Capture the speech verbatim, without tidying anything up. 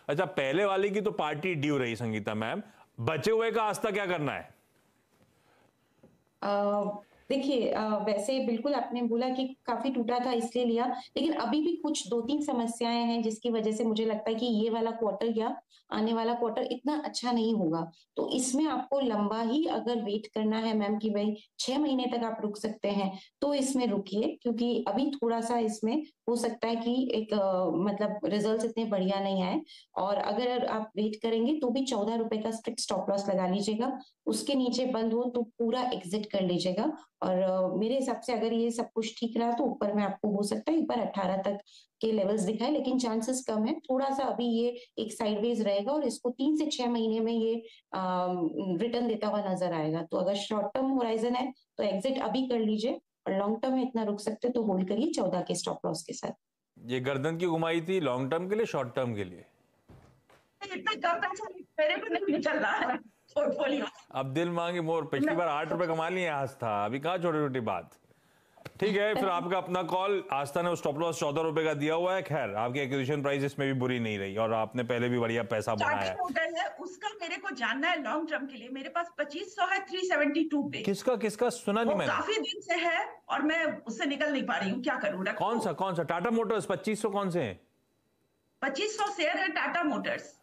अच्छा, पहले वाली की तो पार्टी ड्यू रही संगीता मैम, बचे हुए का आस्था क्या करना है? अ, देखिए, अ, वैसे बिल्कुल आपने बोला कि काफी टूटा था इसलिए लिया, लेकिन अभी भी कुछ दो तीन समस्याएं हैं जिसकी वजह से मुझे लगता है कि ये वाला क्वार्टर या आने वाला क्वार्टर इतना अच्छा नहीं होगा। तो इसमें आपको लंबा ही अगर वेट करना है मैम कि भाई छह महीने तक आप रुक सकते हैं, तो इसमें रुकिए, क्योंकि अभी थोड़ा सा इसमें हो सकता है कि एक अ, मतलब रिजल्ट्स इतने बढ़िया नहीं आए। और अगर आप वेट करेंगे तो भी चौदह रुपए का स्ट्रिक्ट स्टॉप लॉस लगा लीजिएगा, उसके नीचे बंद हो तो पूरा एग्जिट कर लीजिएगा। और अ, मेरे हिसाब से अगर ये सब कुछ ठीक रहा तो ऊपर में आपको हो सकता है एक बार अठारह तक के लेवल्स दिखाए, लेकिन चांसेस कम है। थोड़ा सा अभी ये एक साइडवेज रहेगा और इसको तीन से छह महीने में ये रिटर्न देता हुआ नजर आएगा। तो अगर शॉर्ट टर्म होराइजन है तो एग्जिट अभी कर लीजिए, और लॉन्ग टर्म में इतना रुक सकते तो होल्ड करिए चौदह के स्टॉप लॉस के साथ। ये गर्दन की घुमाई थी लॉन्ग टर्म के लिए, शॉर्ट टर्म के लिए? इतना कम पैसा मेरे को नहीं निकल रहा है पोर्टफोलियो। अब दिल मांगे मोर, पिछली बार आठ रुपए कमा लिए आस्था, अभी कहाँ छोटी छोटी बात। ठीक है, फिर आपका अपना कॉल। आस्था ने स्टॉप लॉस चौदह रुपए का दिया हुआ है। खैर, आपकी एक्विजिशन प्राइस इसमें भी बुरी नहीं रही और आपने पहले भी बढ़िया पैसा टाटा बनाया। मोटर है, उसका मेरे को जानना है लॉन्ग टर्म के लिए। मेरे पास पच्चीस सौ है थ्री सेवेंटी टू पे। किसका किसका सुना नहीं वो मैंने। काफी दिन से है और मैं उससे निकल नहीं पा रही हूँ, क्या करूँ? कौन रखो। सा कौन सा टाटा मोटर्स? पच्चीस सौ कौन से हैं? पच्चीस सौ शेयर है टाटा मोटर्स।